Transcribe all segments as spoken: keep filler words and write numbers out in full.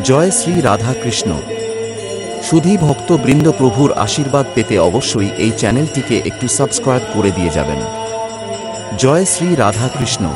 জয় শ্রী রাধা কৃষ্ণ। সুধী ভক্তবৃন্দ, প্রভুর আশীর্বাদ পেতে অবশ্যই এই চ্যানেলটিকে একটু সাবস্ক্রাইব করে দিয়ে যাবেন। জয় শ্রী রাধা কৃষ্ণ।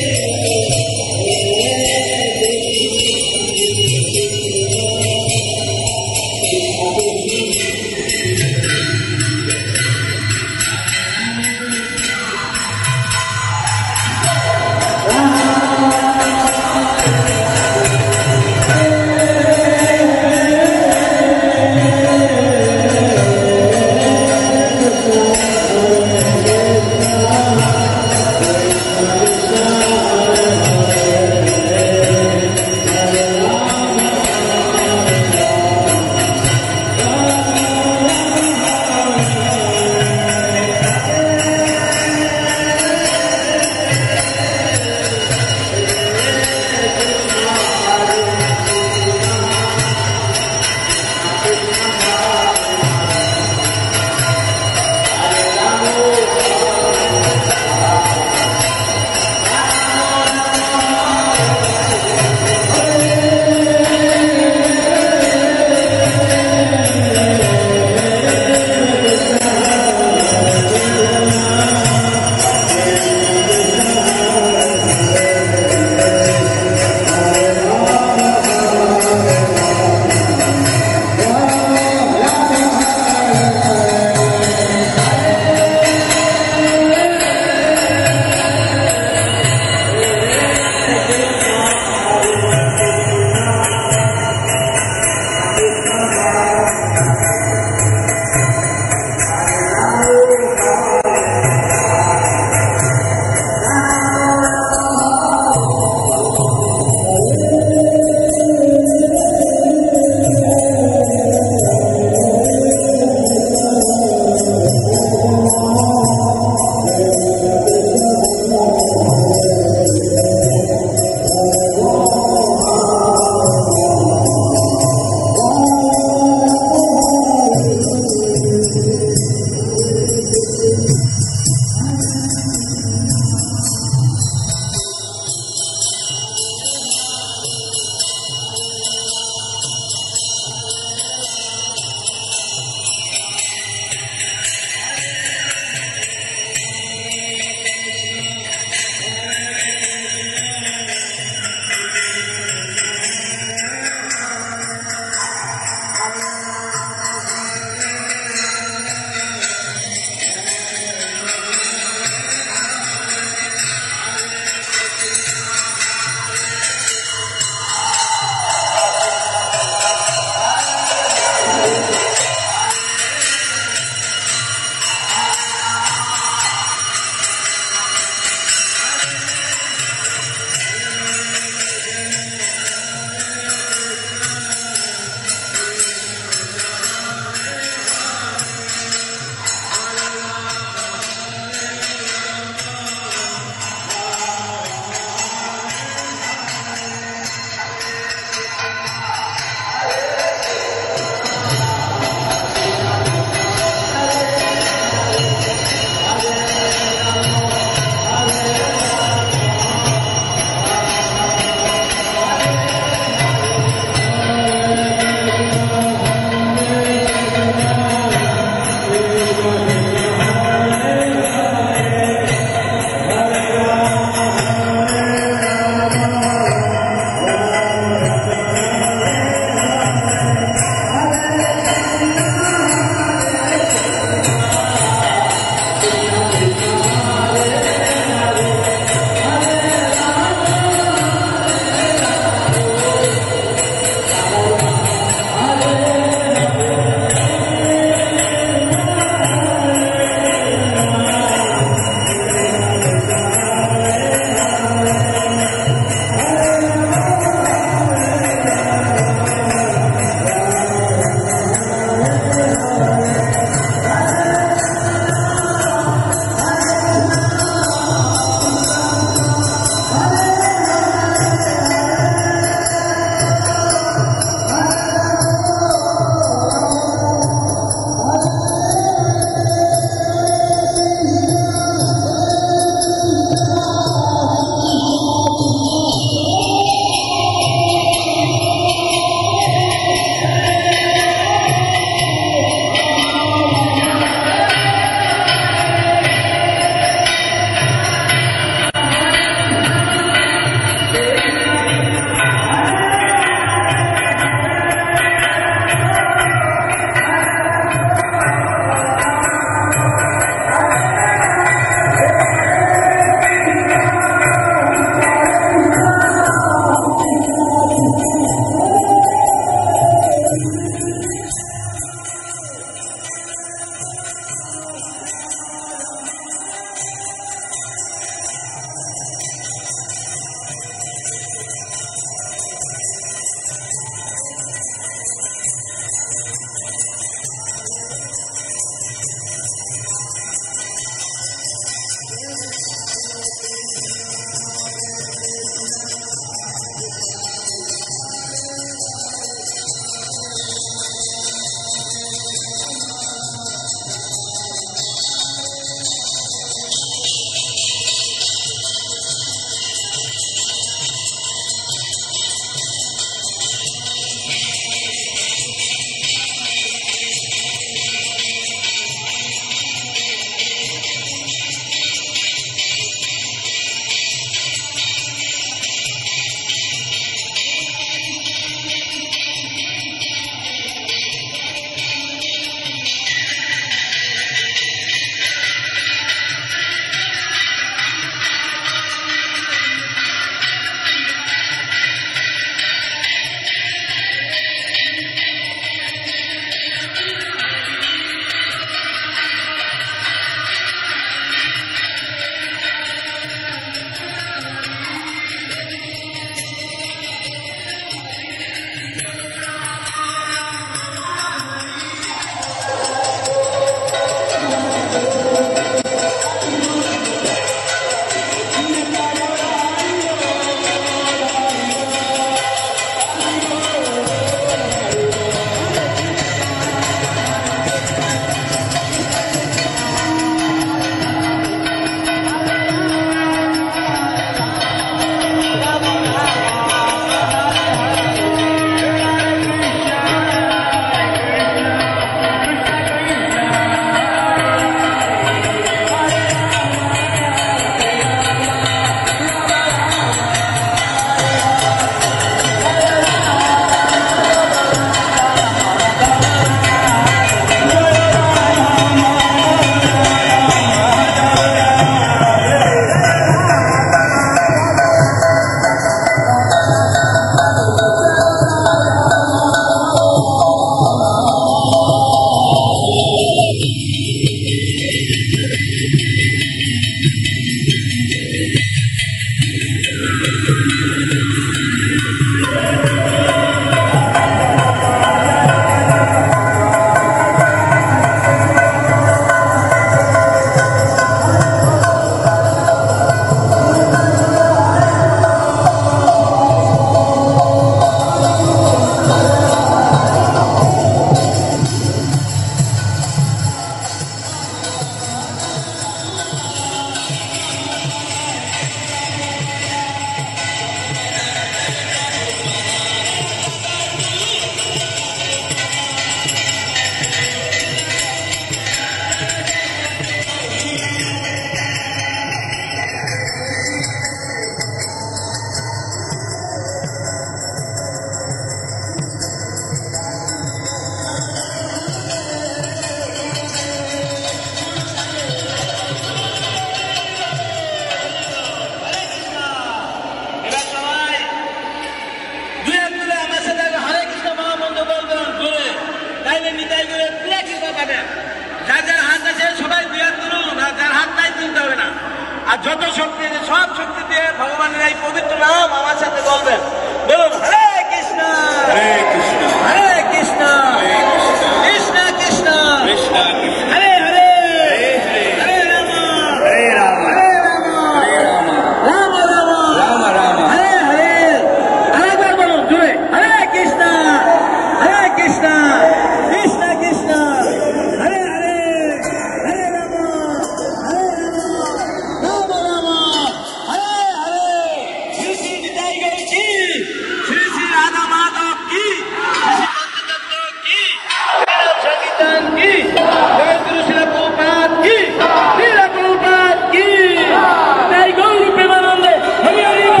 নাম আমার সাথে বলবেন। বলুন হরে কৃষ্ণ হরে কৃষ্ণ হরে কৃষ্ণ কৃষ্ণ কৃষ্ণ হরে হরে হরে রাম হরে রাম হরে রাম রাম রাম রাম রাম হরে হরে। আরেকবার বলুন জোরে, হরে কৃষ্ণ হরে কৃষ্ণ কৃষ্ণ কৃষ্ণ হরে হরে হরে রাম হরে রাম রাম রাম হরে হরে। শ্রী শ্রী নিতাই গৌর কি, শ্রী শ্রী রাধা মাধব কি, শ্রী শ্রী পঞ্চতত্ত্ব কি, শ্রীরাম সংকীর্তন কি, জগদ্গুরু শিলা প্রভুপাদ কি, শিলা প্রভুপাদ কি। নিতাই গৌর প্রেমানন্দে হরি হরি বল।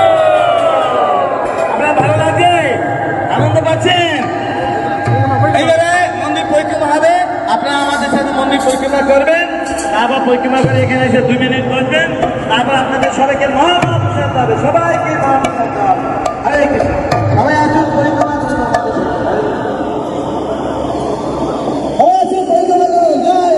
আপনার ভালো লাগছে? আনন্দ পাচ্ছেন? এইবারে মন্দির পরিক্রমা হবে, আপনারা আমাদের সাথে মন্দির পরিক্রমা করবেন, তারপর পরিক্রমা করে এখানে এসে দুই মিনিট বসবেন, তারপর আপনাদের সবাইকে মহাপ্রসাদ হবে, সবাইকে মহাপ্রসাদ হবে। হরে কৃষ্ণ। সবাই আসুন পরিক্রমা করুন আমাদের সাথে। সবাই আসুন পরিক্রমা করুন। জয়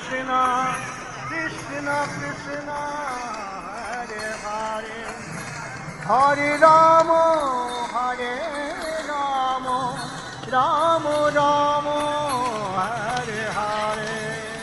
Krishna, Krishna Krishna, Hare Hare, Hare Rama, Hare Rama, Rama Rama, Hare Hare.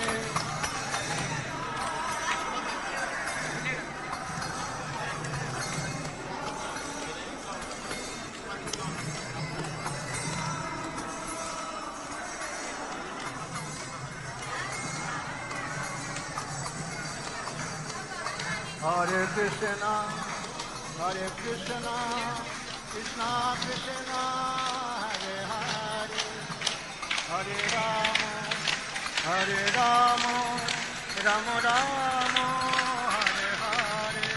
Hare Krishna, Hare Krishna, Krishna Krishna, Hare Hare, Hare Rama, Hare Rama, Rama Rama, Hare Hare.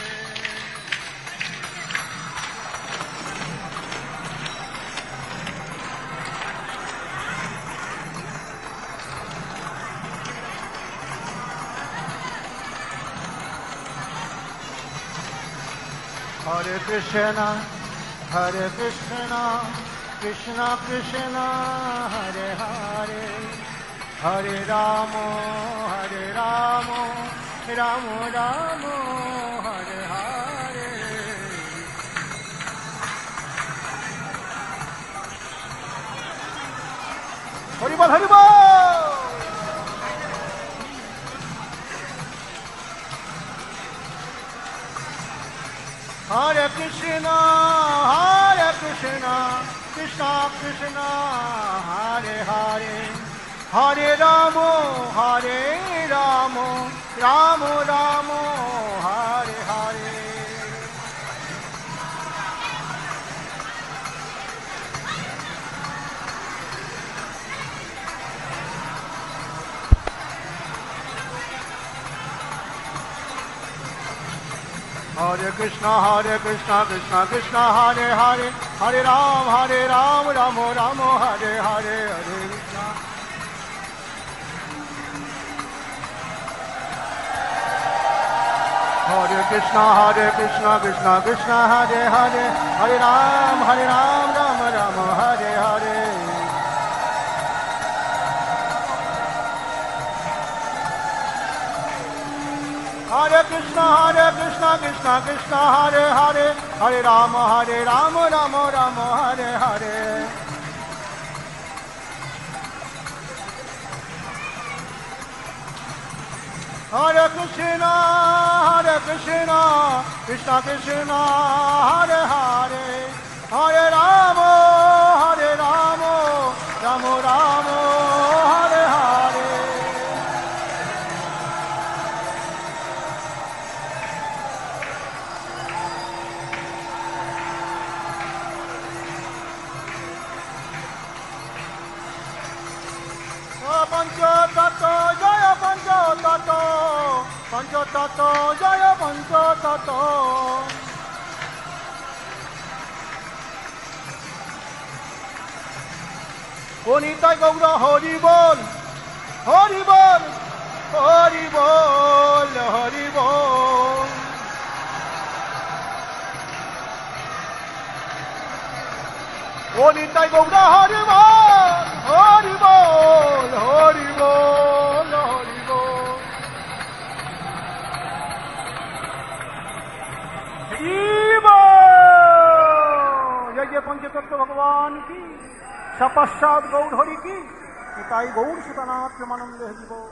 Hare Krishna, Hare Krishna, Krishna Krishna, Hare Hare, Hare Rama, Hare Rama, Rama Rama, Hare Hare. Hari Bol, Hari Bol. Hare Krishna, Hare Krishna, Krishna Krishna, Hare Hare, Hare Rama, Hare Rama, Rama Rama, Hare Hare. Hare Krishna, Hare Krishna, Krishna Krishna, Hare Hare, Hare Ram, Hare Ram, Rama Rama, Hare Hare, Hare Krishna. Hare Krishna, Hare Krishna, Krishna Krishna, Hare Hare, Hare Ram, Hare Ram, Rama Rama, Hare Hare. Hare Krishna, Hare Krishna, Krishna Krishna, Hare Hare, Hare Rama, Hare Rama, Rama Rama, Hare Hare. Hare Krishna, Hare Krishna, Krishna Krishna, Hare Hare, Hare Rama, Hare Rama, Rama Rama, Hare Hare. Panchatattva Jaya Panchatattva, Panchatattva Jaya Panchatattva. Nitai Gaura Hari Bol, Hari Bol, Hari Bol, Hari Bol. Nitai Gaura Hari Bol, Hari Bol, Hari Bol, Hari Bol. Haribo! Jai Panchatattva Bhagavan ki, Sapasad Gaur Hari ki, Nitai Gaur Sutanath Pramanande Haribo.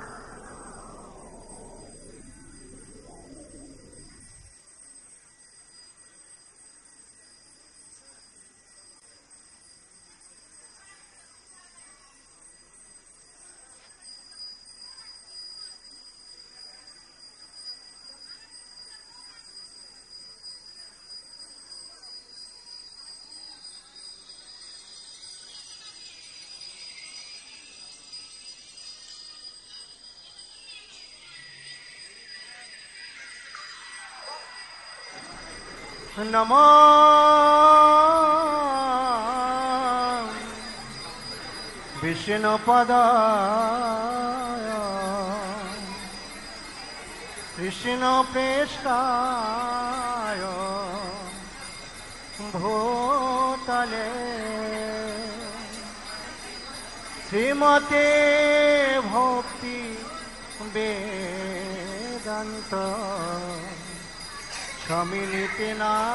Namah Vishnupadaya Krishna Prestaya Bhutale Srimate Bhakti Vedanta সমিলিতি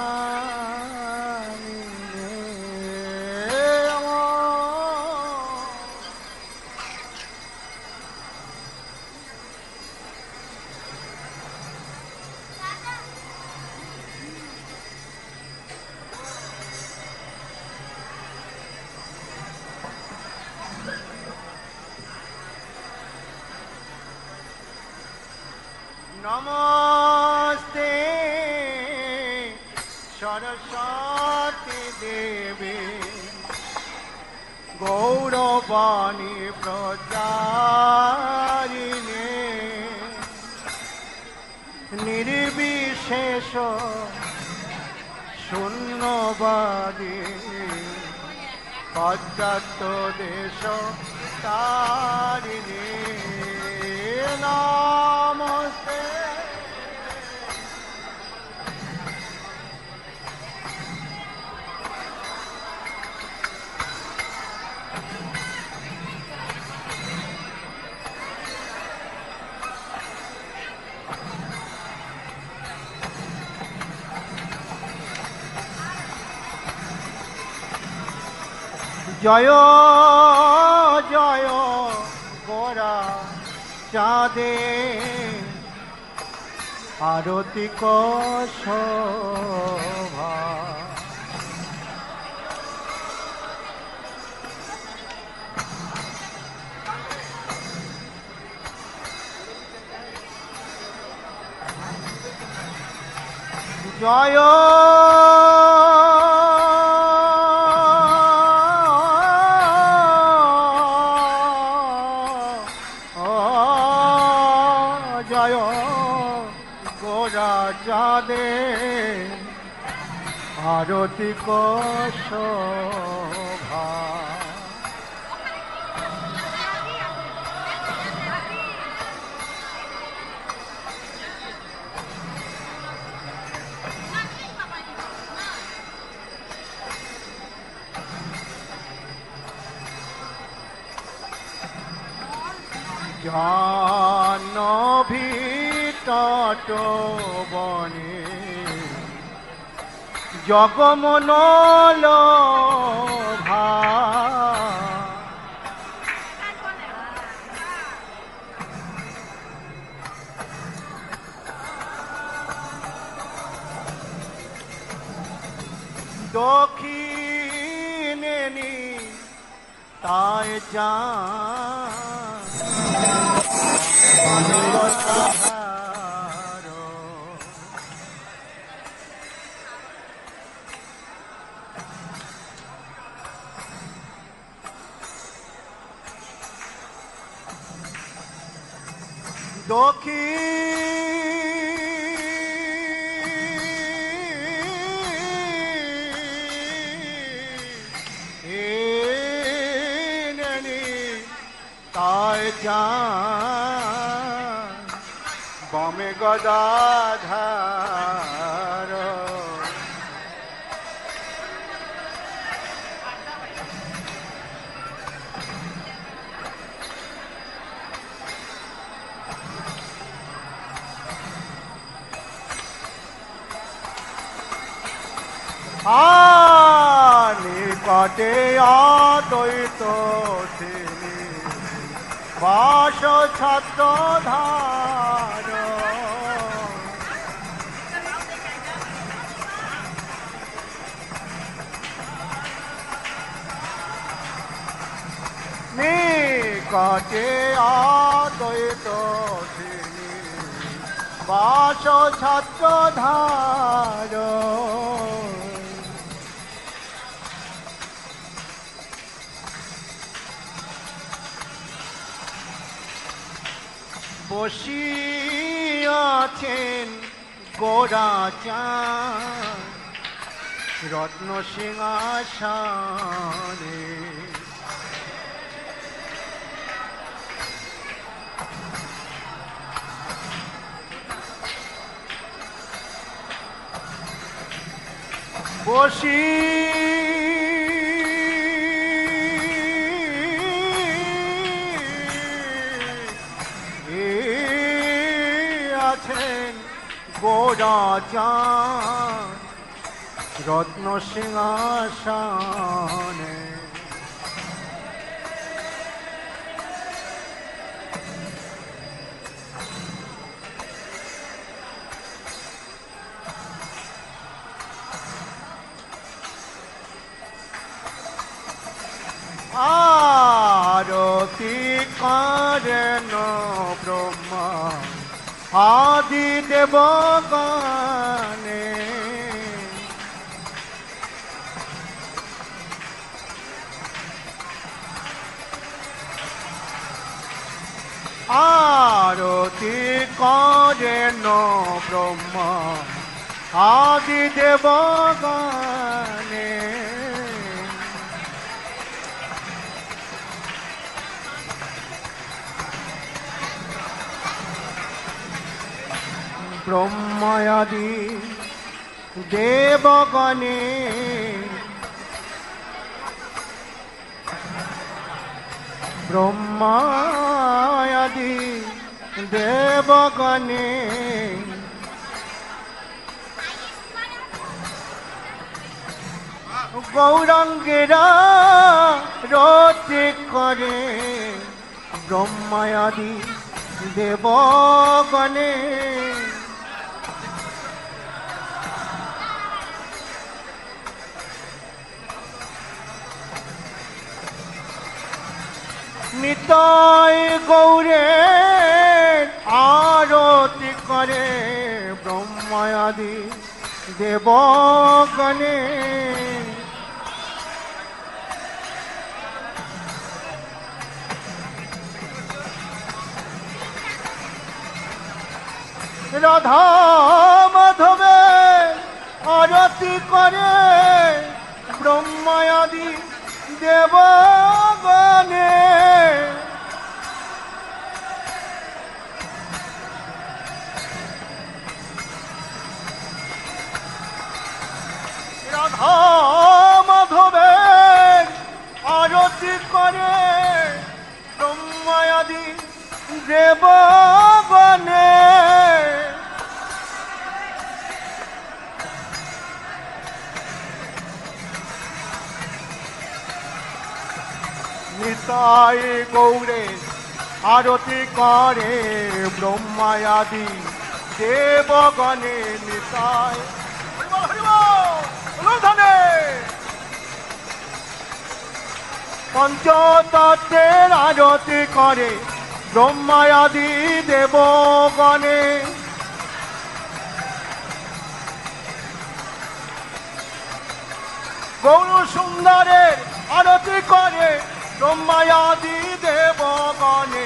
নামিনে नमस्ते सरस्वती देवी गौरवाणी प्रचारिणे निर्विशेष शून्यवादी पाश्चात्य देश तारिणे नमस्ते जय जय गोरा चाँदे आरती को शोभा जय चाँदे आरती को शोभा जानवी तट बने जगमनल भा दक्षिणे ताय जा दक्षिणे ताय जा बमे गदाधार निकटे अद्वैत श्रेणी बास छत्रधार निकटे अद्वैत श्रेणी बास छत्रधार বসিয়াছেন গোরা চাঁদ রত্ন সিংহাসনে বসি আছেন গোরাচাঁদ রত্ন সিংহাসনে। আরতি করেন ব্রহ্মা আদি দেবগণে। আরতি করেন ব্রহ্মা আদি দেবগণে। ব্রহ্মাদি দেবগণে ব্রহ্মাদি দেবগণে গৌরাঙ্গেরা রতি করে ব্রহ্মাদি দেবগণে। নিতাই গৌরে আরতি করে ব্রহ্মাদি দেবগণে। রাধা মাধবে আরতি করে ব্রহ্মাদি দেবগণে। রাধা মাধবে আরতি করে ব্রহ্মাদি দেবগণে। নিতাই গৌরে আরতি করে ব্রহ্মাদি দেবগণে। নিতাই পঞ্চতত্ত্বের আরতি করে ব্রহ্মাদি দেবগণে। গৌর সুন্দরের আরতি করে ব্রহ্মাদি দেবগণে।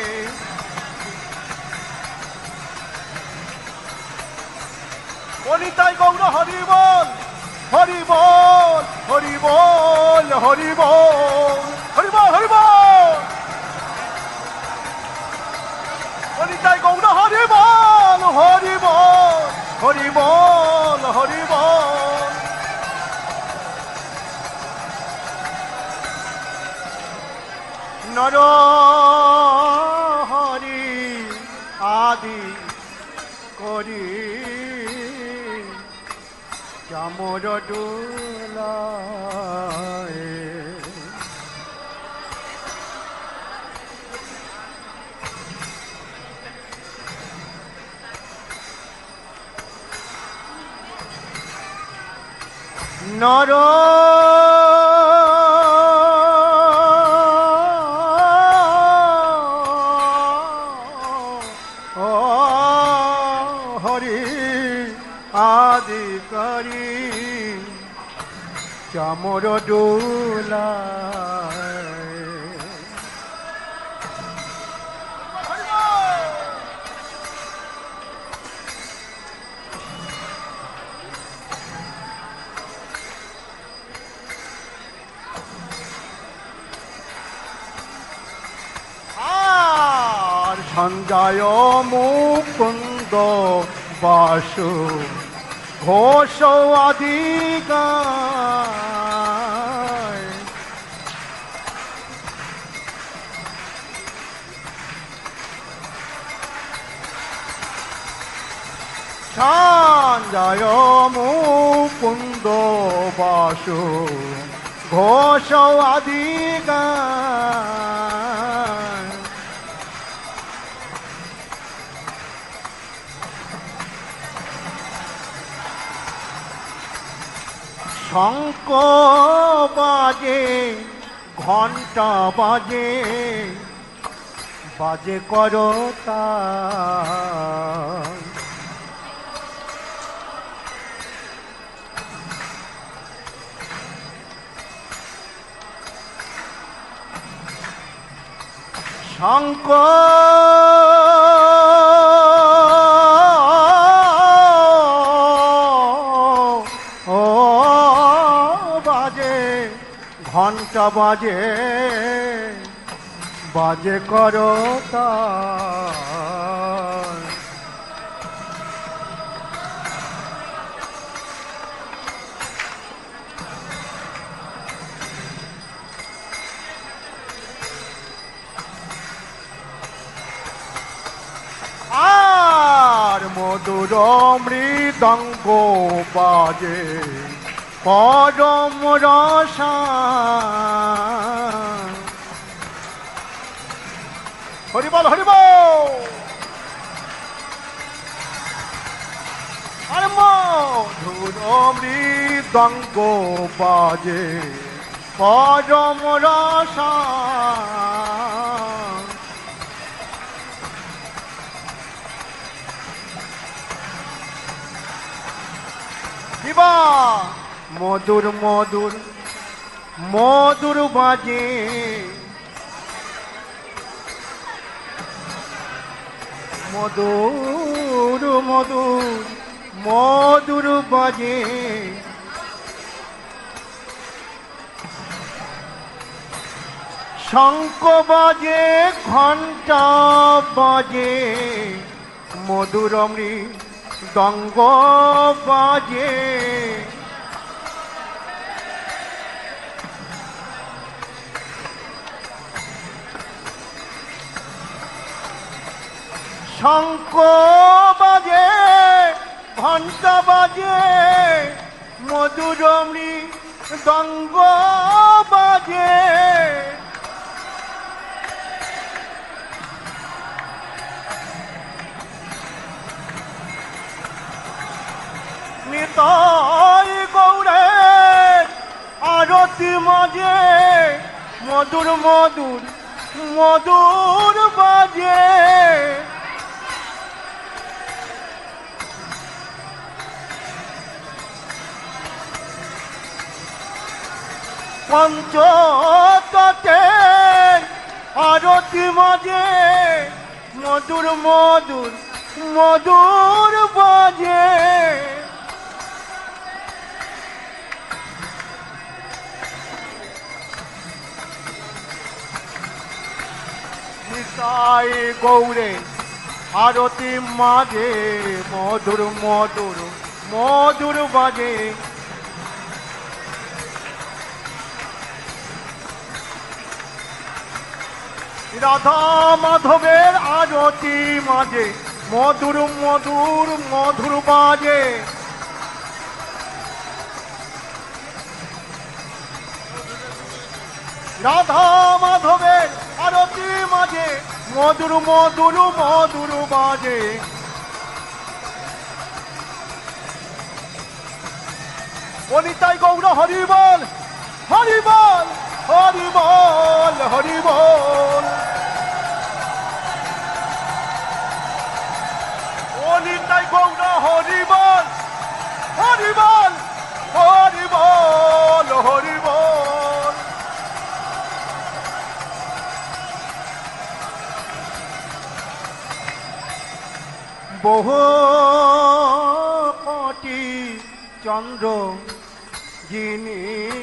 বনিতাই গৌর হরি বল হরি বল হরি বল হরি বল হরি বল হরি বল। বনিতাই গৌর হরি বল হরি বল হরি বল হরি বল। নর হরি আদি করি চামর ডোলায়। নর হরি আদি করি চামর ডোলায়। আর সঞ্জয় মুকুন্দ বাসু ঘোষ আদি গায়। জয় মুকুন্দ বাসু ঘোষ আদি গান। শঙ্খ বাজে ঘণ্টা বাজে বাজে করতা, শঙ্খ ও বাজে ঘণ্টা বাজে বাজে করতা, আর মধুর মৃদঙ্গ বাজে পরম রসা, হরিবল হরিবল। আর মধুর মৃদঙ্গ বাজে পরম রসা, শিবা মধুর মধুর মধুর বাজে মধুর মধুর মধুর বাজে, শঙ্খ বাজে ঘণ্টা বাজে মধুর মৃদঙ্গ বাজে, শঙ্খ বাজে ঘণ্টা বাজে মধুর মৃদঙ্গ বাজে, নিতাই গৌরের আরতি মাঝে মধুর মধুর মধুর বাজে, পঞ্চতত্ত্বের আরতি মাঝে মধুর মধুর মধুর বাজে, নিতাই গৌরে আরতি মাঝে মধুর মধুর মধুর বাজে, রাধা মাধবের আরতি মাঝে মধুর মধুর মধুর বাজে, রাধা মাধবের আরতি মাঝে মধুর মধুর মধুর বাজে, বনিতাই গৌর হরিবল হরিবল হরিবল হরিবল। বনিতাই গৌর হরিবল হরিবল হরিবল হরিবল। বহু কোটি চন্দ্র যিনি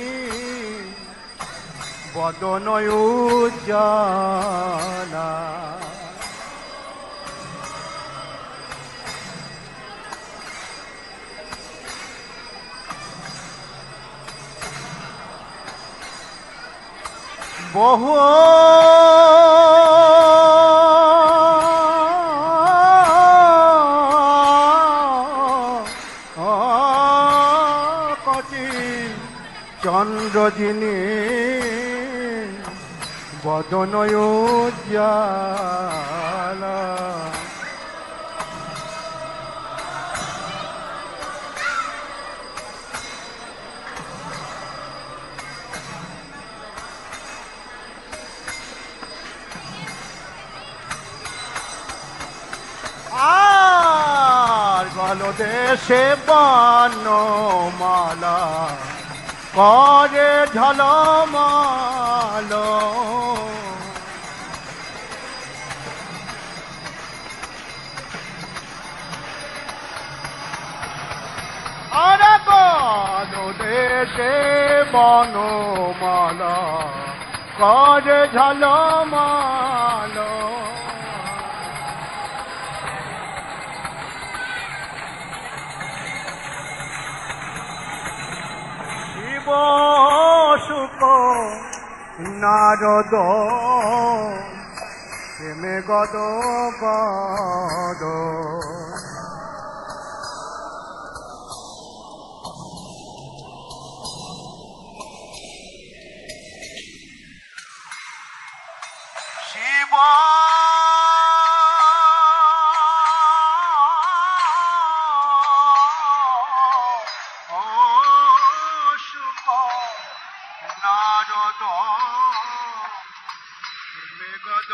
বদনয় উজ্জ্বলা, বহু কি চন্দ্র যিনি বদনয় উজ্জ্বলা আর গলো দেশে বনমালা করে ঝলমল আরে গলো দেশে বনমালা করে ঝলমল সুখ নারদ প্রেমে গদ গদ শিব নারদ মেঘদ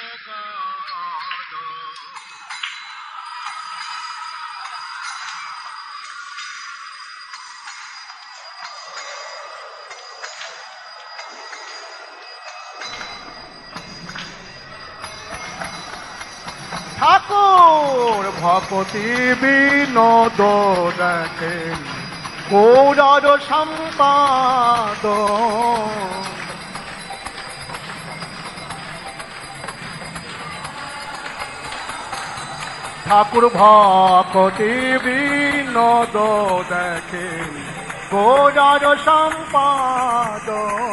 ঠাকুর ভকতি বিনোদ দেখেন গৌরার সম্পাদ ঠাকুর ভকতি বিনোদ দেখেন গৌরার সম্পাদ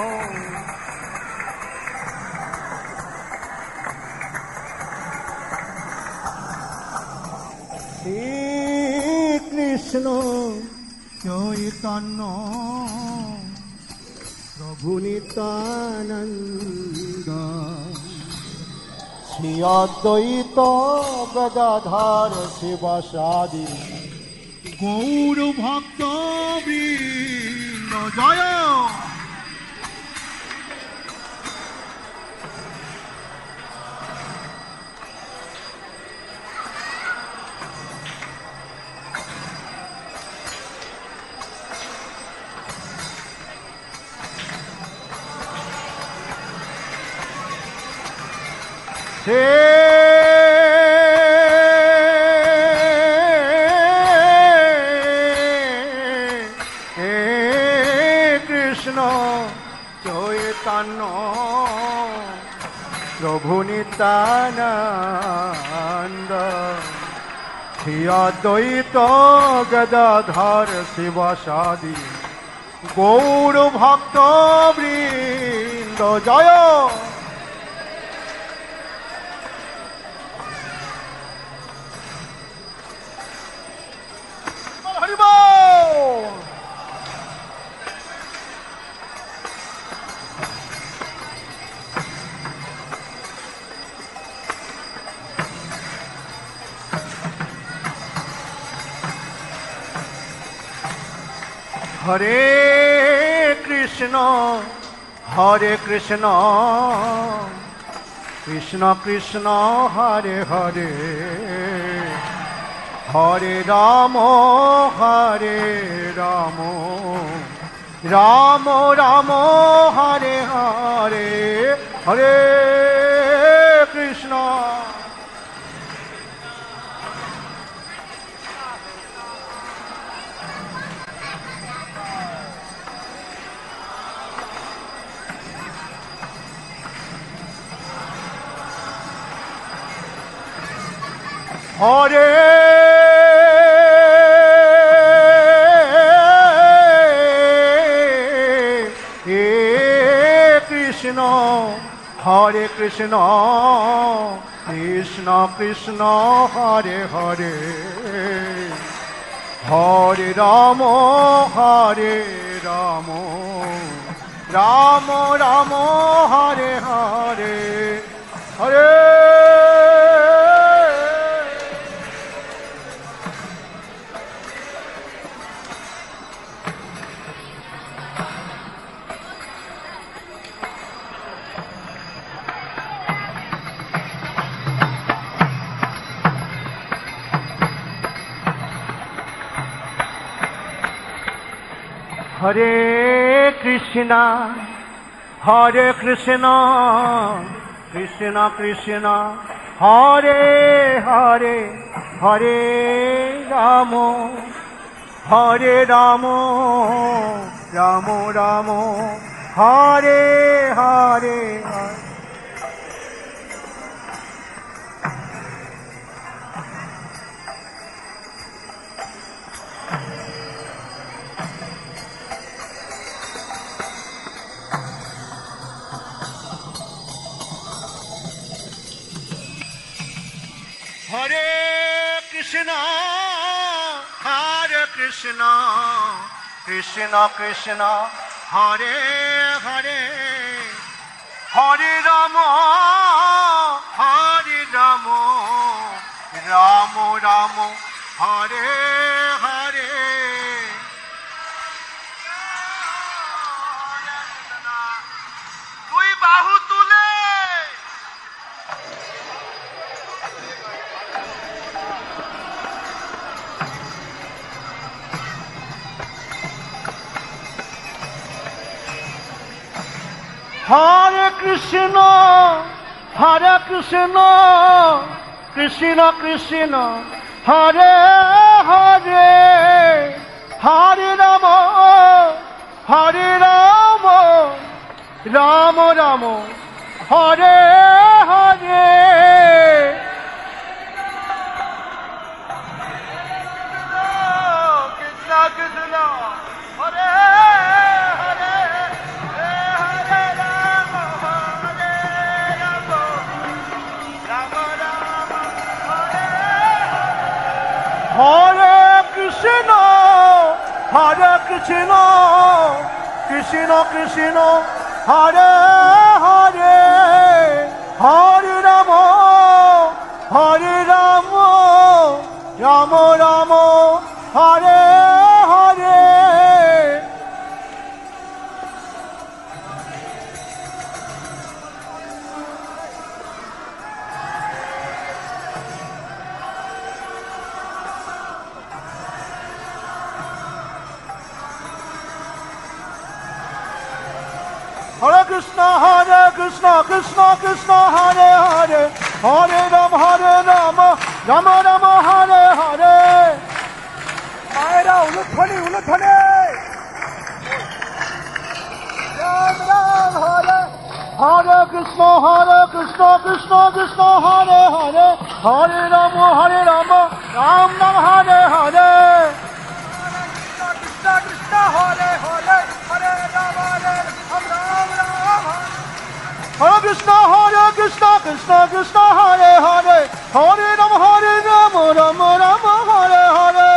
কৃষ্ণ চৈতন্য প্রভু নিত্যানন্দ শ্রী অদ্বৈত গদাধর শিবাসাদি গৌর ভক্ত বৃন্দ জয় হে কৃষ্ণ চৈতন্য প্রভু নিত্যানন্দ শ্রী অদ্বৈত গদাধর শিবাসাদি গৌর ভক্ত বৃন্দ জয় হরে কৃষ্ণ হরে কৃষ্ণ কৃষ্ণ কৃষ্ণ হরে হরে হরে রাম হরে রাম রাম রাম হরে হরে হরে কৃষ্ণ হরে কৃষ্ণ হরে কৃষ্ণ কৃষ্ণ কৃষ্ণ হরে হরে হরে রাম হরে রাম রাম রাম হরে হরে হরে হরে কৃষ্ণ হরে কৃষ্ণ কৃষ্ণ কৃষ্ণ হরে হরে হরে রাম হরে রাম রাম রাম হরে হরে হরে কৃষ্ণ হরে কৃষ্ণ কৃষ্ণ কৃষ্ণ হরে হরে হরে রাম হরে রাম রাম রাম হরে হরে তুই বাহু তুলে হরে কৃষ্ণ হরে কৃষ্ণ কৃষ্ণ কৃষ্ণ হরে হরে হরে রাম হরে রাম রাম রাম হরে হরে কৃষ্ণ কৃষ্ণ হরে হরে কৃষ্ণ হরে কৃষ্ণ কৃষ্ণ কৃষ্ণ হরে হরে হরে রাম হরে Ram Ram Ram Hare Hare Hare Krishna, Hare Krishna, Krishna Krishna, Hare Hare, Hare Ram, Hare Rama, Rama Rama, Hare Hare. Mayra, uluthani, uluthani. Ram Ram, Hare, Hare Krishna, Hare Krishna, Krishna Krishna, Hare Hare, Hare Rama, Hare Rama, Ram Ram, Hare Hare. Krishna Krishna, Hare Hare, Hare Rama, Hare Hare Krishna, Hare Krishna, Krishna Krishna, Hare Hare, Hare Rama, Hare Rama, Rama Rama, Hare Hare.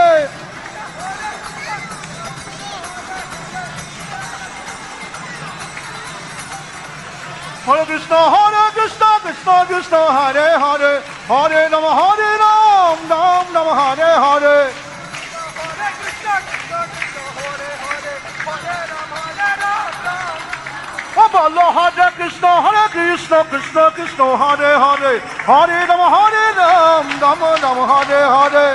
Hare Krishna, Hare Krishna, Krishna Krishna, Hare Hare, Hare Rama, Hare Ram, Ram Rama, Hare Hare. Hare Krishna, Krishna Krishna, Hare Hare, Hare Rama, Hare Ram. Bolo Hare Krishna, Hare Krishna, Krishna Krishna, Hare Hare, Hare Rama, Hare Ram, Rama Rama, Hare Hare.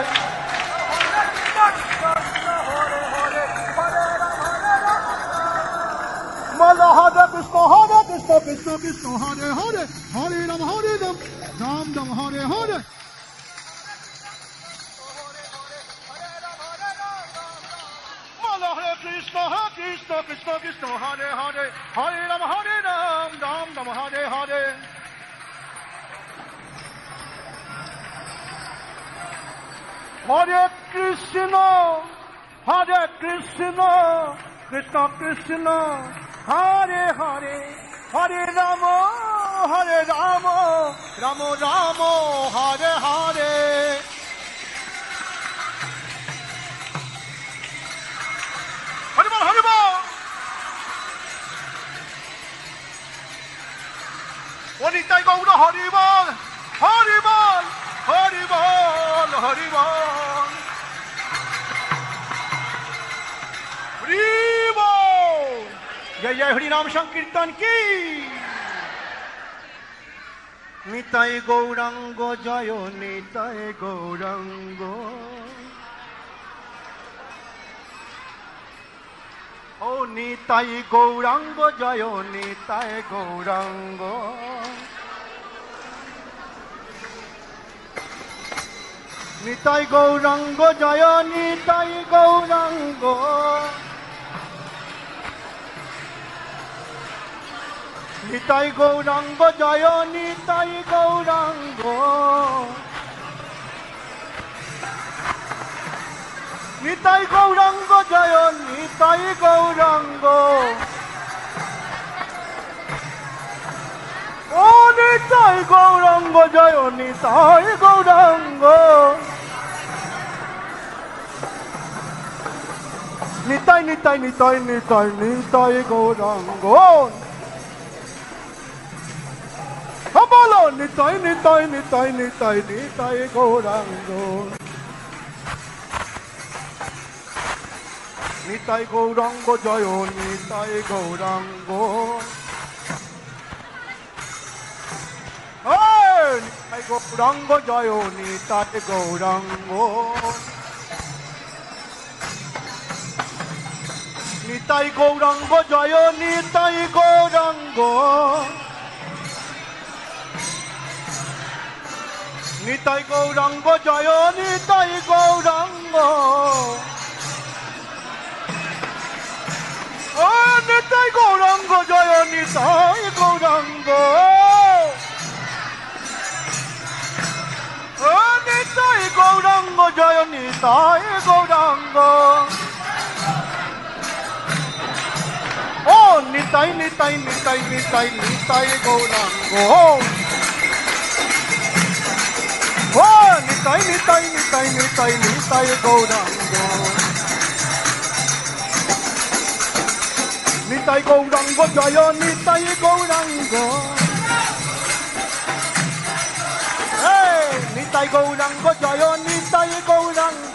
Bolo Hare Krishna, Hare Krishna, Krishna Krishna, Hare Hare, Hare Rama, Hare Ram, Ram Rama, Hare Hare. Hare Krishna, Hare Krishna, Krishna Krishna, Hare Hare, Hare Rama, Hare Ram, Ram Rama, Hare Hare. Hare Krishna, Hare Krishna, Krishna Krishna, Hare Hare, Hare Rama, Hare Rama, Rama Rama, Hare Hare. Haribol, Haribol! Nitai Gour Hari বল হরি বল হরি বল হরি বল হরি বল জয় জয় হরি নাম সংকীর্তন কি নিতাই গৌরাঙ্গ জয় নিতাই গৌরাঙ্গ ও নিতাই গৌরাঙ্গ জয় নিতাই গৌরাঙ্গ নিতাই গৌরাঙ্গ জয় নিতাই গৌরাঙ্গ নিতাই গৌরাঙ্গ জয় নিতাই গৌরাঙ্গ নিতাই গৌরাঙ্গ জয় নিতাই গৌরাঙ্গ ও নিতাই গৌরাঙ্গ জয় নিতাই গৌরাঙ্গ নিতাই নিতাই নিতাই নিতাই নিতাই গৌরাঙ্গ বলো নিতাই নিতাই নিতাই নিতাই নিতাই গৌরাঙ্গ নিতাই গৌরাঙ্গ জয় নিতাই গৌরাঙ্গ নিতাই গৌরাঙ্গ জয় নিতাই গৌরাঙ্গ নিতাই গৌরাঙ্গ জয় নিতাই গৌরাঙ্গ নিতাই গৌরাঙ্গ জয় নিতাই গৌরাঙ্গ ও নিতাই গৌরাঙ্গ জয় নিতাই গৌরাঙ্গ ও নিতাই গৌরাঙ্গ জয় নিতাই গৌরাঙ্গ ও নিতাই নিতাই নিতাই নিতাই নিতাই গৌরাঙ্গ ও নিতাই নিতাই নিতাই নিতাই নিতাই গৌরাঙ্গ নিতাই গৌরাঙ্গ জয় নিতাই গৌরাঙ্গ নিতাই গৌরাঙ্গ জয় নিতাই গৌরাঙ্গ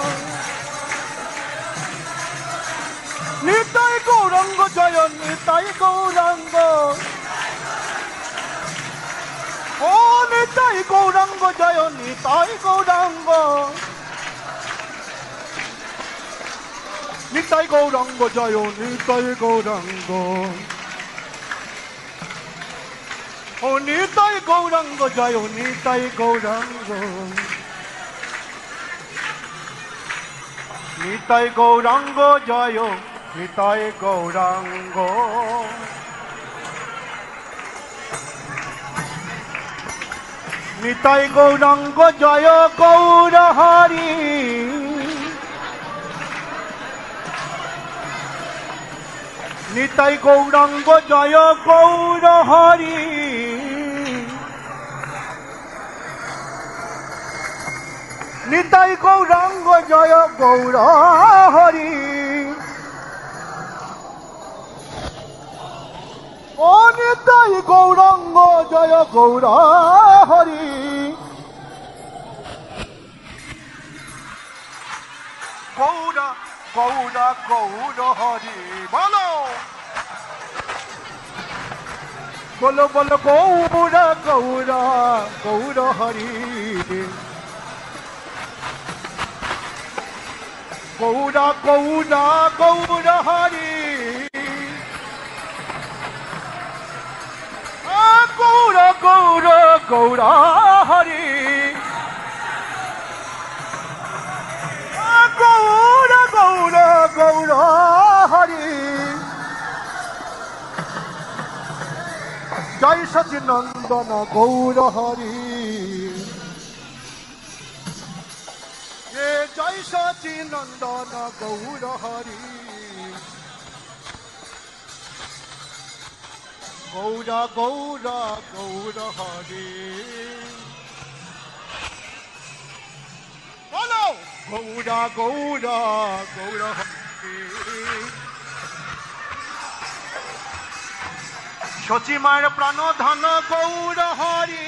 নিতাই গৌরাঙ্গ জয় নিতাই গৌরাঙ্গ ও নিতাই গৌরাঙ্গ জয় নিতাই গৌরাঙ্গ নিতাই গৌরাঙ্গ জয় নিতাই গৌরাঙ্গ ও নিতাই গৌরাঙ্গ জয় নিতাই গৌরাঙ্গ নিতাই গৌরাঙ্গ জয় নিতাই গৌরাঙ্গ নিতাই গৌরাঙ্গ জয় গৌর হরি নিতাই গৌরাঙ্গ জয় গৌর হরি নিতাই গৌরাঙ্গ জয় গৌর হরি ও নিতাই গৌরাঙ্গ জয় গৌর হরি গৌর গৌর গৌর হরি বলো বলো বলো গৌর গৌর গৌর হরি গৌর গৌর গৌর হরি গৌর গৌর গৌর হরি গৌর গৌর গৌর হরি জয় সচিনন্দন গৌর হরি জয় সচিনন্দন গৌর হরি গৌর গৌর গৌর হরি বলো গৌর গৌর গৌর হরি সচিমার প্রাণ ধন গৌর হরি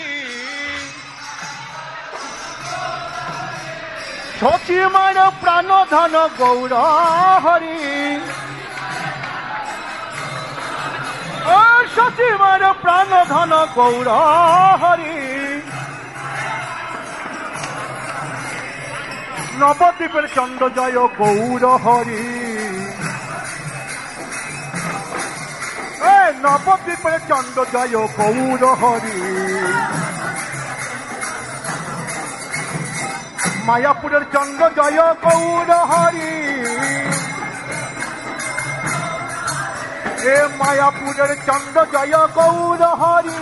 সচিমার প্রাণ ধন গৌর হরি সচিমার প্রাণ ধন গৌর হরি নবদ্বীপের চন্দ্র জয় গৌর হরি নবদ্বীপের চন্দ্র জয় গৌর হরি মায়াপুরের চন্দ্র জয় গৌর হরি এ মায়াপুরের চন্দ্র জয় গৌর হরি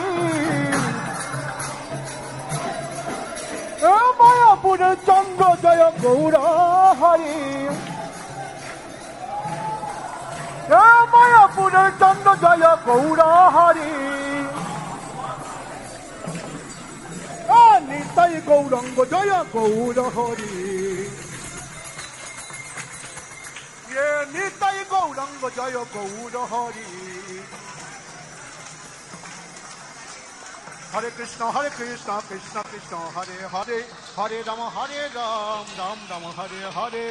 এ মায়াপুরের চন্দ্র জয় গৌর হরি এ মায়াপুরের চন্দ্র জয় গৌর হরি নিতাই গৌরঙ্গ জয় গৌর হরি এ নিতাই গৌরঙ্গ জয় গৌর হরি হরে কৃষ্ণ হরে কৃষ্ণ কৃষ্ণ কৃষ্ণ হরে হরে হরে রাম হরে রাম রাম রাম হরে হরে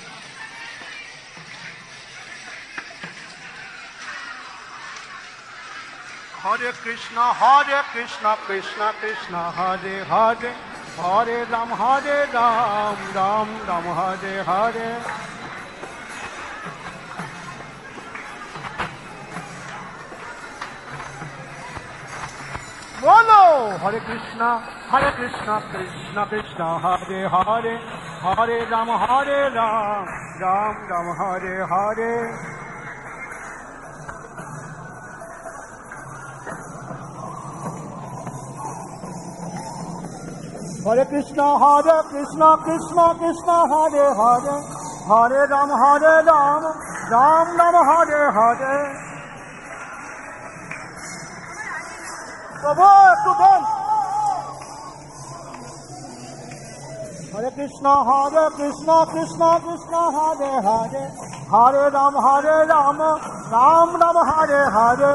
হরে কৃষ্ণ হরে কৃষ্ণ কৃষ্ণ কৃষ্ণ হরে হরে হরে রাম হরে রাম রাম রাম হরে হরে বলো হরে কৃষ্ণ হরে কৃষ্ণ কৃষ্ণ কৃষ্ণ হরে হরে হরে রাম হরে রাম রাম রাম হরে হরে হরে কৃষ্ণ হরে কৃষ্ণ কৃষ্ণ কৃষ্ণ হরে হরে হরে রাম হরে রাম রাম রাম হরে হরে প্রভু একটু বল হরে কৃষ্ণ হরে কৃষ্ণ কৃষ্ণ কৃষ্ণ হরে হরে হরে রাম হরে রাম রাম রাম হরে হরে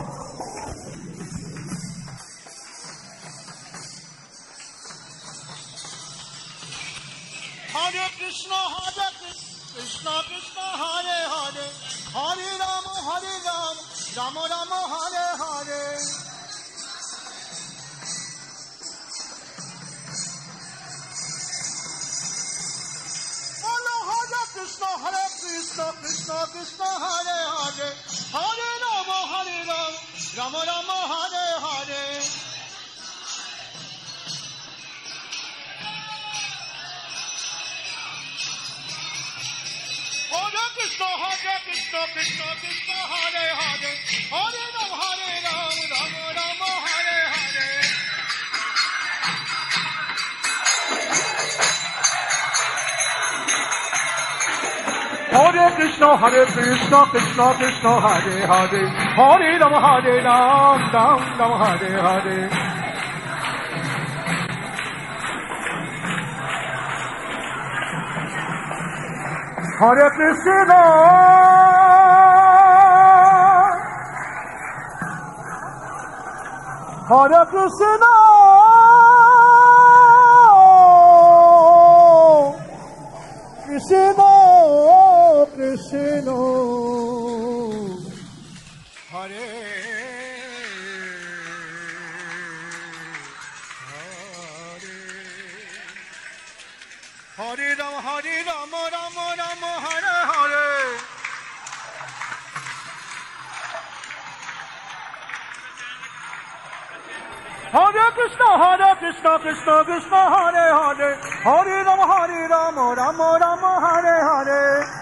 হরে কৃষ্ণ হরে কৃষ্ণ কৃষ্ণ হরে হরে হরে রাম হরে রাম রাম রাম হরে হরে বলো হরে কৃষ্ণ হরে কৃষ্ণ কৃষ্ণ কৃষ্ণ হরে হরে হরে রাম হরে রাম রাম রাম হরে হরে হরে কৃষ্ণ হরে কৃষ্ণ কৃষ্ণ কৃষ্ণ হরে হরে হরে রাম হরে রাম রাম রাম হরে হরে হরে কৃষ্ণ হরে কৃষ্ণ কৃষ্ণ কৃষ্ণ হরে হরে হরে রাম হরে রাম রাম রাম হরে হরে হরে কৃষ্ণ হরে কৃষ্ণ কৃষ্ণ কৃষ্ণ হরে হরে রাম হরে রাম রাম রাম হরে হরে হরে কৃষ্ণ হরে কৃষ্ণ কৃষ্ণ কৃষ্ণ হরে হরে হরে রাম হরে রাম রাম রাম হরে হরে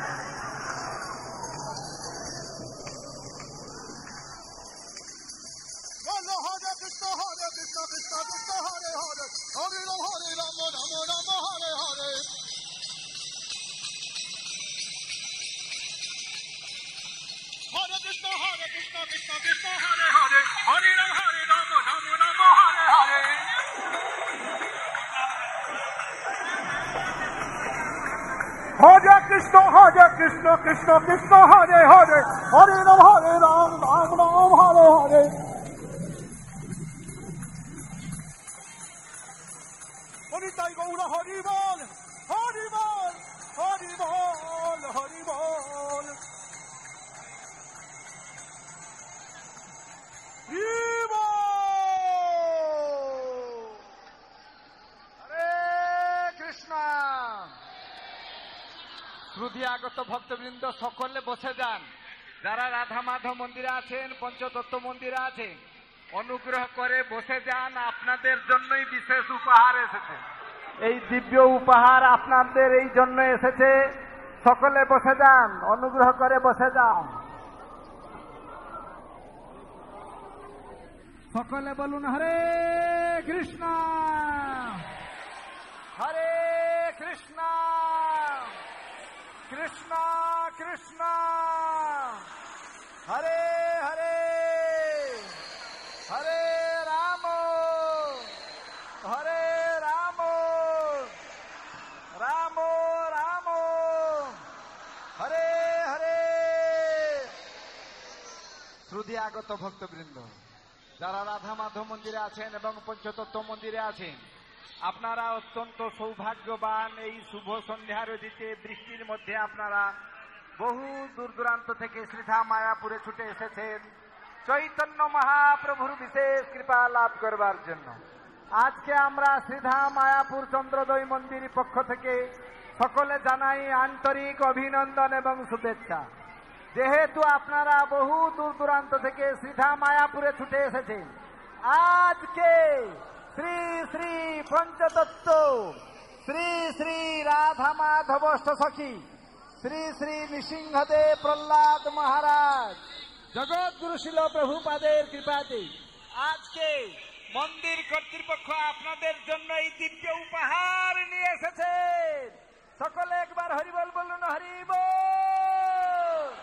হরে কৃষ্ণ হরে কৃষ্ণ কৃষ্ণ কৃষ্ণ হরে হরে হরে রাম হরে রাম রাম রাম হরে হরে হরে কৃষ্ণ হরে কৃষ্ণ কৃষ্ণ কৃষ্ণ হরে হরে হরে রাম হরে রাম রাম রাম হরে হরে হরে কৃষ্ণ হরে কৃষ্ণ কৃষ্ণ কৃষ্ণ হরে হরে হরে রাম হরে রাম রাম রাম হরে হরে শুধু আগত ভক্তবৃন্দ সকলে বসে যান। যারা রাধা মাধব মন্দিরে আছেন, পঞ্চতত্ত্ব মন্দিরে আছেন, অনুগ্রহ করে বসে যান। আপনাদের জন্যই বিশেষ উপহার এসেছে, এই দিব্য উপহার আপনাদের এই জন্য এসেছে। সকলে বসে যান, অনুগ্রহ করে বসে যান। সকলে বলুন হরে কৃষ্ণ, হরে কৃষ্ণ, কৃষ্ণ কৃষ্ণ, হরে হরে, হরে রাম, হরে রাম, রাম রাম, হরে হরে। শ্রুতি আগত ভক্তবৃন্দ, যারা রাধা মাধব মন্দিরে আছেন এবং পঞ্চতত্ত্ব মন্দিরে আছেন, আপনারা অত্যন্ত সৌভাগ্যবান। এই শুভ সন্ধ্যার দিতে বৃষ্টির মধ্যে আপনারা বহু দূর দূরান্ত থেকে শ্রীধাম মায়াপুরে ছুটে এসেছেন চৈতন্য মহাপ্রভুর বিশেষ কৃপা লাভ করবার জন্য। আজকে আমরা শ্রীধাম মায়াপুর চন্দ্রোদয় মন্দির পক্ষ থেকে সকলে জানাই আন্তরিক অভিনন্দন এবং শুভেচ্ছা। যেহেতু আপনারা বহু দূর দূরান্ত থেকে শ্রীধাম মায়াপুরে ছুটে এসেছেন, আজকে শ্রী শ্রী পঞ্চতত্ত্ব শ্রী শ্রী রাধা মাধব সখী শ্রী শ্রী নৃসিংহদেব প্রহ্লাদ মহারাজ জগৎগুরু শিল প্রভুপাদের কৃপাতে আজকে মন্দির কর্তৃপক্ষ আপনাদের জন্য এই দিব্য উপহার নিয়ে এসেছে। সকলে একবার হরিবল বলুন, হরিবল।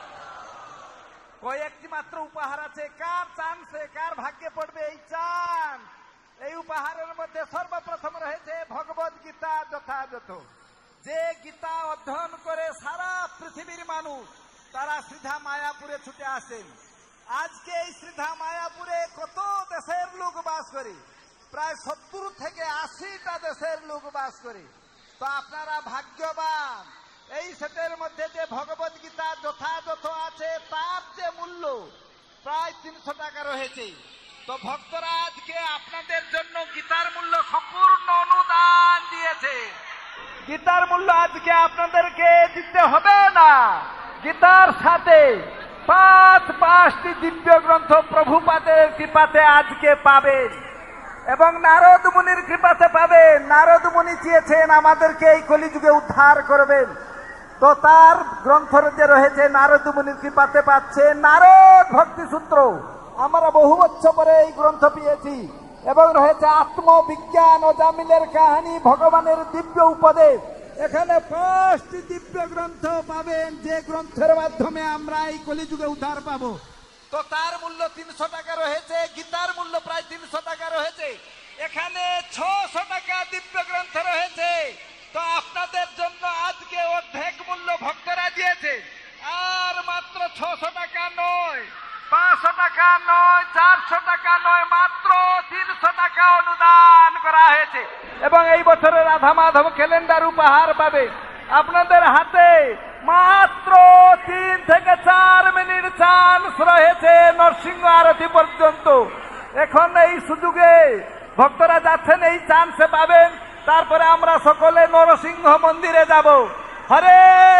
কয়েকটি মাত্র উপহার আছে। কার চান্সে, কার ভাগ্যে পড়বে এই চান? এই উপহারের মধ্যে সর্বপ্রথম রয়েছে ভগবত গীতা যথাযথ। যে গীতা অধ্যয়ন করে সারা পৃথিবীর মানুষ তারা শ্রীধাম মায়াপুরে ছুটে আসেন। আজকে এই শ্রীধাম মায়াপুরে কত দেশের লোক বাস করে, প্রায় সত্তর থেকে আশিটা দেশের লোক বাস করে। তো আপনারা ভাগ্যবান। এই সেটের মধ্যে যে ভগবত গীতা যথাযথ আছে তার যে মূল্য প্রায় তিনশো টাকা রয়েছে। তো ভক্তরা আজকে আপনাদের জন্য গীতার মূল্য সম্পূর্ণ অনুদান দিয়েছে। গীতার মূল্য আজকে আপনাদেরকে দিতে হবে না। গীতার সাথে পাঁচ পাঁচটি দিব্য গ্রন্থ প্রভুপাদের কৃপাতে আজকে পাবেন এবং নারদ মুনির কৃপাতে পাবেন। নারদ মুনি চেয়েছেন আমাদেরকে এই কলিযুগে উদ্ধার করবেন, তো তার গ্রন্থের যে রয়েছে নারদ মুনির কৃপাতে পাচ্ছে। নারদ ভক্তি সূত্র আমরা বহু বছর পরে এই গ্রন্থ পেয়েছি এবং রয়েছে আত্মবিজ্ঞান ও জামিলের কাহিনী, ভগবানের দিব্য উপদেশ। এখানে পাঁচটি দিব্য গ্রন্থ পাবেন, যে গ্রন্থের মাধ্যমে আমরা এই কলিযুগে উদ্ধার পাবো। তো তার মূল্য তিনশো টাকা রয়েছে, গীতার মূল্য প্রায় তিনশো টাকা রয়েছে। এখানে ছশো টাকা দিব্য গ্রন্থ রয়েছে। তো আপনাদের জন্য আজকে অর্ধেক মূল্য ভক্তরা দিয়েছে। আর মাত্র ছশো টাকা নয়, পাঁচশো টাকা নয়, চারশো টাকা নয়, মাত্র তিনশো টাকা অনুদান করা হয়েছে। এবং এই বছরে রাধা মাধব ক্যালেন্ডার উপহার পাবে। আপনাদের হাতে মাত্র তিন থেকে চার মিনিট চান্স রয়েছে নরসিংহ আরতি পর্যন্ত। এখন এই সুযোগে ভক্তরা যাচ্ছেন, এই চান্সে পাবেন। তারপরে আমরা সকলে নরসিংহ মন্দিরে যাব। হরে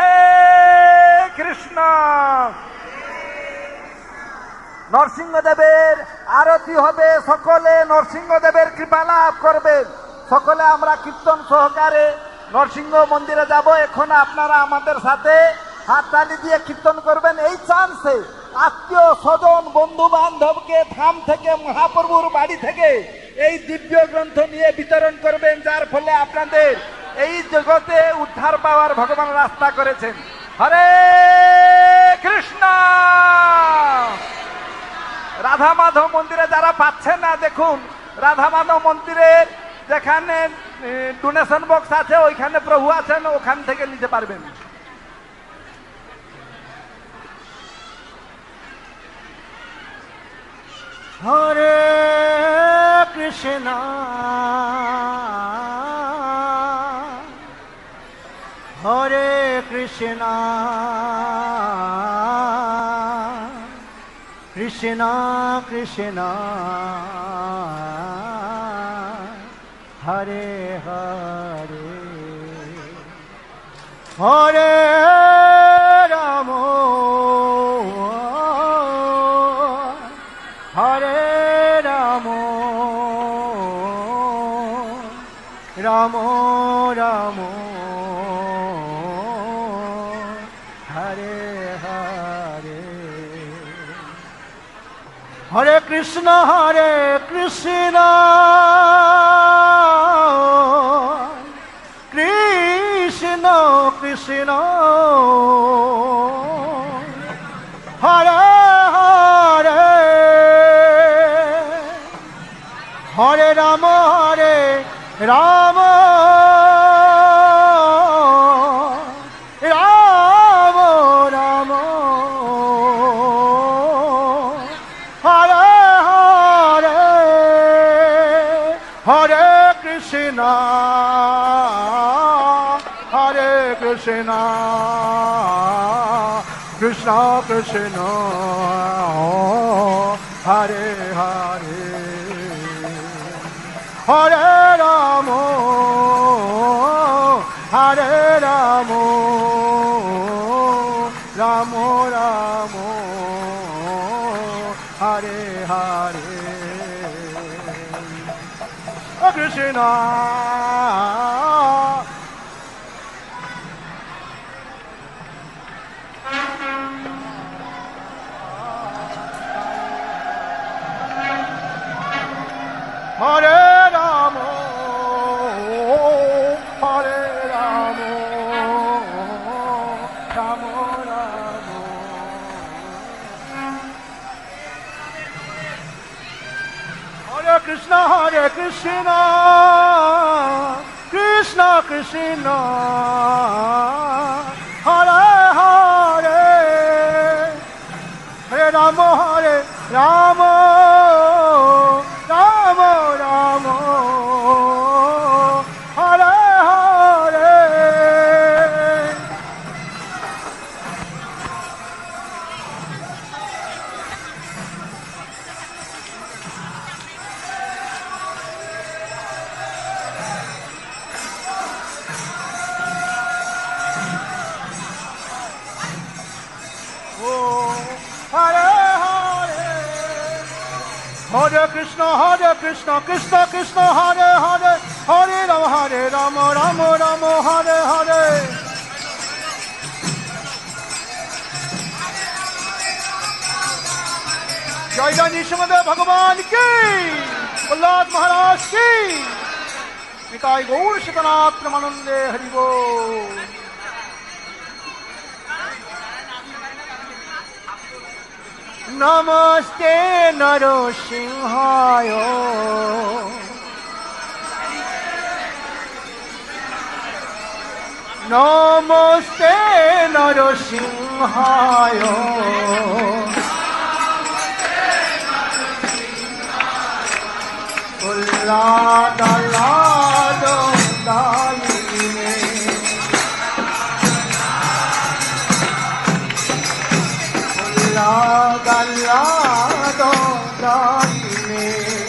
কৃষ্ণ। নরসিংহদেবের আরতি হবে, সকলে নরসিংহদেবের কৃপা লাভ করবেন। সকলে আমরা কীর্তন সহকারে নরসিংহ মন্দিরে যাব। এখন আপনারা আমাদের সাথে হাততালি দিয়ে কীর্তন করবেন। এই চান্সে আত্মীয় স্বজন বন্ধু বান্ধবকে ধাম থেকে মহাপ্রভুর বাড়ি থেকে এই দিব্য গ্রন্থ নিয়ে বিতরণ করবেন, যার ফলে আপনাদের এই জগতে উদ্ধার পাওয়ার ভগবান রাস্তা করেছেন। হরে কৃষ্ণ। রাধা মাধব মন্দিরে যারা পাচ্ছেন না, দেখুন রাধা মাধব মন্দিরের যেখানে ডোনেশন বক্স আছে ওইখানে প্রভু আছেন, ওখান থেকে নিতে পারবেন। হরে কৃষ্ণ হরে Krishna Krishna Krishna Hare Hare Hare Hare Ramo Ramo Ramo Hare Hare Hare Krishna Hare Krishna Krishna Krishna Hare Hare Hare Rama Hare Rama Rama Rama Hare Hare Hare Krishna Hare Krishna Krishna Krishna Hare Hare Hare Ramo Hare Ramo Ramo Ramo Hare Hare Krishna Hare Ramo, Hare Ramo, Ramo Ramo. Hare Krishna, Hare Krishna, Krishna Krishna, Hare Hare, Hare Ramo, Hare Ramo. Ramo Ramo Hare Hare Oh Hare Hare Krishna, Hare Krishna, Krishna Krishna, Hare Hare, Hare Rama, Hare Rama, Rama Rama, Hare Hare. Jai Jai Nishimade Bhagavan ki, Prahlad Maharaj ki, Nitai Gaur Shikanath Pramanande Haribo. Namaste Narasimhaya Namaste Narasimhaya Ullada lada daline Ullada lada daline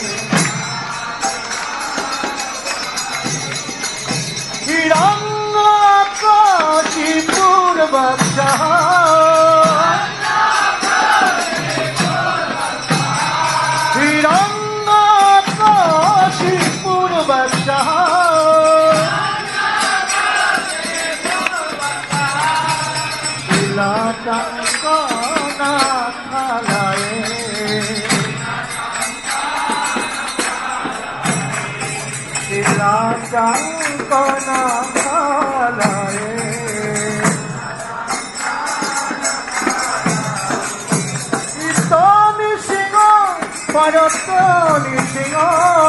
Hiranga kashi purvaksha Hiranga kashi purvaksha Ilata kana khalaye Ilata kana khalaye Itani singa paratani singa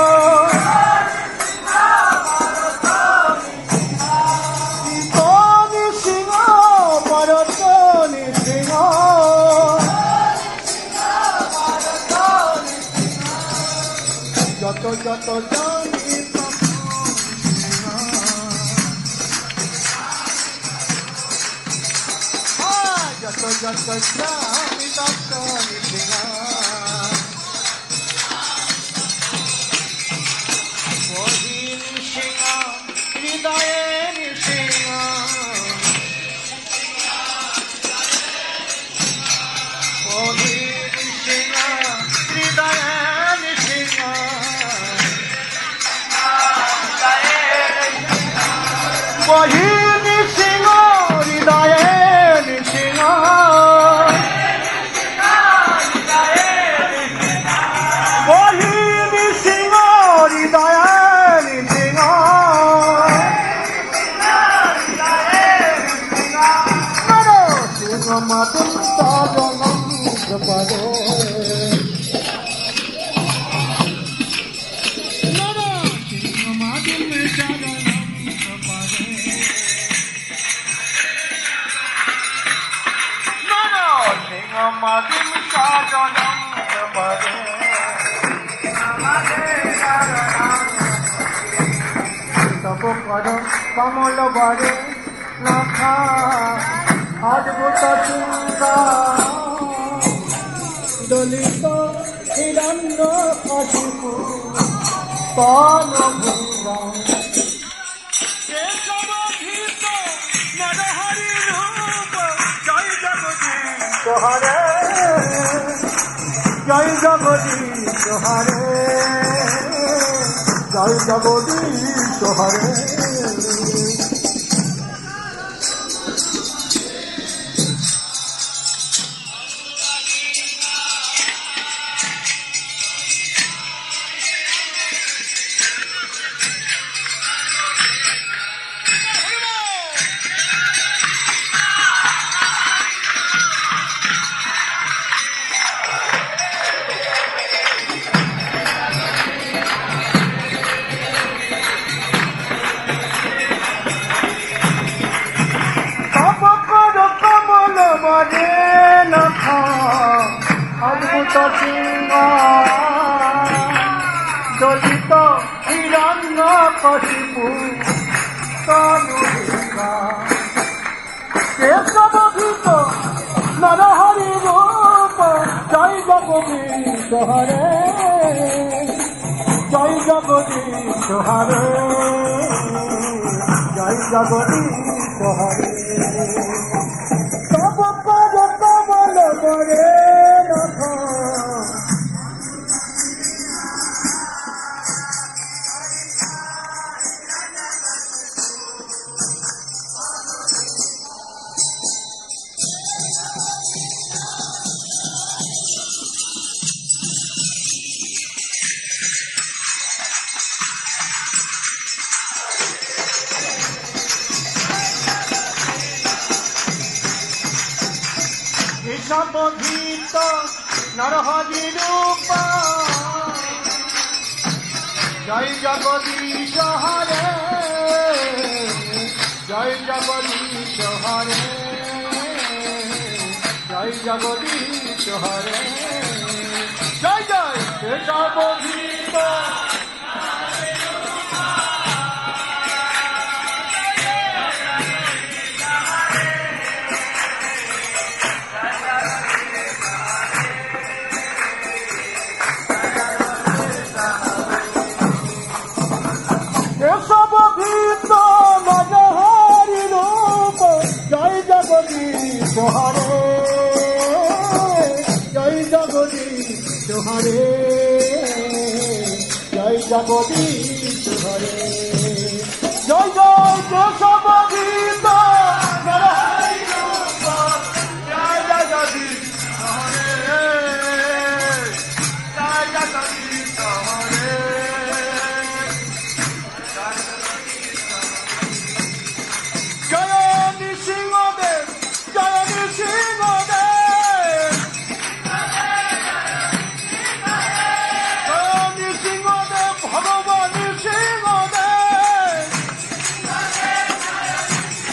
Itani singa paratani singa Jato jato jani Jato jato jani paratani singa Mohini singa hridayeni singa Mohini singa hridayeni वही नृसिंह हृदय नृसिंह वही नृसिंह हृदय Narasimha Narasimha मातुम साजनम प्रपदे Madim sajanam sabade namade saranam tapo padam kamala bade nakha adbhuta chinta dolita hiranya kashipu pano bhunga Hare Jai Jagadish Hare Jai Jagadish Hare Dolita hiranya kashipu tanurika kesabhito narahari rupa jai jagadish hare jai jagadish hare jai jagadish hare sab kaj kamal bare nakha Sabhito narahari rupa Jai Jagadish Hare Jai Jagadish Hare Jai Jagadish Hare Jai Jai Sabhito Hare Jai Jagadish Hare Jai Jagadish Hare Jai Jai Kesavadita Narahari Rupa Jai Jagadish Hare Jai Jagadish Hare Jaya Nrsimha Dev Jaya Nrsimha Dev Jaya Nrsimha Dev Bhagavan Nrsimha Dev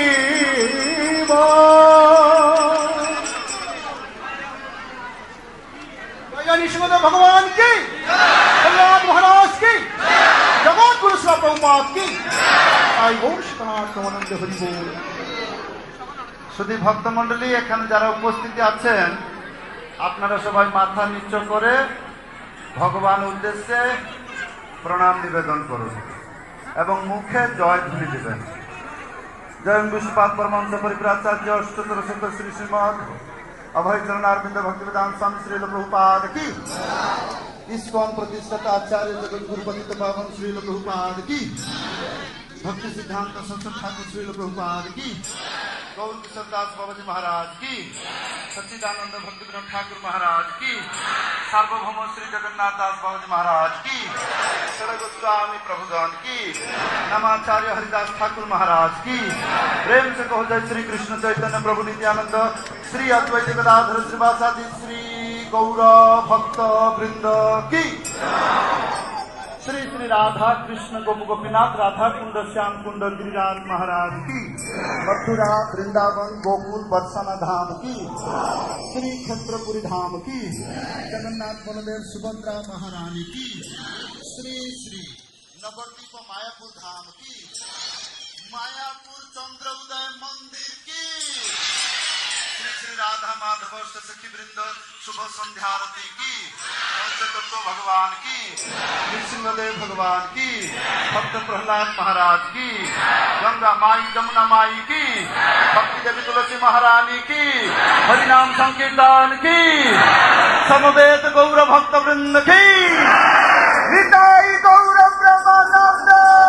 निशिमदेव भगवान की, प्रहलाद महाराज की, जगत गुरु श्री प्रभुपाद की, आई गौर सनातनानंद हरि बोल। শুধু ভক্ত মণ্ডলী এখানে যারা উপস্থিত আছেন আপনারা সবাই মাথা নিচু করে ভগবান উদ্দেশ্যে প্রণাম নিবেদন করুন এবং মুখে জয় ধ্বনি দিবেন। জয় বিষ্ণুপাদ পরমহংস পরিব্রাচার্য অষ্টতর শত শ্রী শ্রীমদ अभय चरण अरविंद भक्ति वेदांत स्वामी श्रील प्रभुपाद की, इस्कॉन प्रतिष्ठित आचार्य जगत गुरु पतित पावन श्रील प्रभुपाद की, भक्ति सिद्धांत संत ठाकुर श्रील प्रभुपाद की, गौर किशोर दास बाबाजी महाराज की, सच्चिदानंद भक्ति विनोद ठाकुर महाराज की, सार्वभौम श्री जगन्नाथ दास बाबाजी महाराज की, गोस्वामी प्रभुगण की, नमाचार्य हरिदास ठाकुर महाराज की, प्रेम से कहो जय श्री कृष्ण चैतन्य प्रभु नित्यानंद श्री अद्वैत गदाधर श्रीवासादि श्री गौर भक्त वृंद की, श्री श्री राधा कृष्ण गोप गोपीनाथ राधा कुंड श्याम कुंड गिरिराज महाराज की, मथुरा वृंदावन गोकुल बरसाना धाम की, श्री छत्रपुरी धाम की, जगन्नाथ बलदेव सुभद्रा महारानी की, श्री श्री नवद्वीप मायापुर धाम की, मायापुर चंद्र उदय मंदिर की, श्री श्री राधा माधव सखी वृंद शुभ संध्या आरती की, पंचतत्व भगवान की, नृसिंहदेव भगवान की, भक्त प्रहलाद महाराज की, गंगा माई जमुना माई की, भक्ति देवी तुलसी महारानी की, हरिनाम संकीर्तन की, समवेत गौर भक्त वृंद की, निताई गौर ब्रह्मानंद।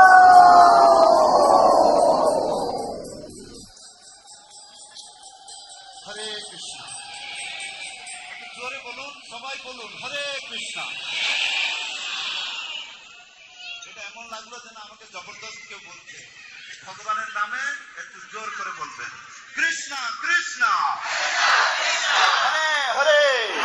हरे कृष्ण, जोरे बोलून सबाई बोलून हरे कृष्ण। এটা এমন লাগলো যেন আমাকে জবরদস্ত কেউ বলছে। ভগবানের নামে একটু জোর করে বলবেন কৃষ্ণ কৃষ্ণ, হরে হরে।